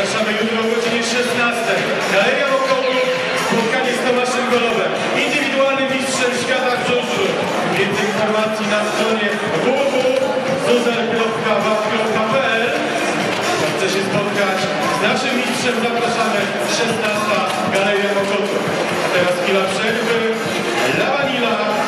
Zapraszamy jutro o godzinie 16. Galeria Mokołów, spotkanie z Tomaszem Golowem, indywidualnym mistrzem świata w żużlu. Więcej informacji na stronie www.zuzel.waw.pl. Kto chce się spotkać z naszym mistrzem, zapraszamy 16. Galeria Mokołów. A teraz chwila przerwy. La Vanilla.